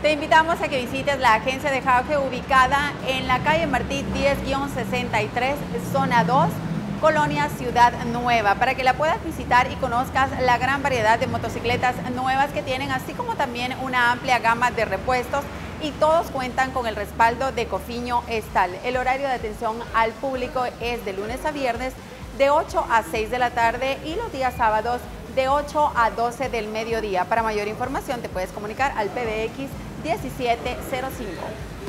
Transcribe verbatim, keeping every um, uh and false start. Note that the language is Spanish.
Te invitamos a que visites la agencia de Jauge ubicada en la calle Martí diez sesenta y tres, zona dos, Colonia Ciudad Nueva, para que la puedas visitar y conozcas la gran variedad de motocicletas nuevas que tienen, así como también una amplia gama de repuestos, y todos cuentan con el respaldo de Cofiño Estal. El horario de atención al público es de lunes a viernes de ocho a seis de la tarde y los días sábados de ocho a doce del mediodía. Para mayor información te puedes comunicar al P B X diecisiete cero cinco.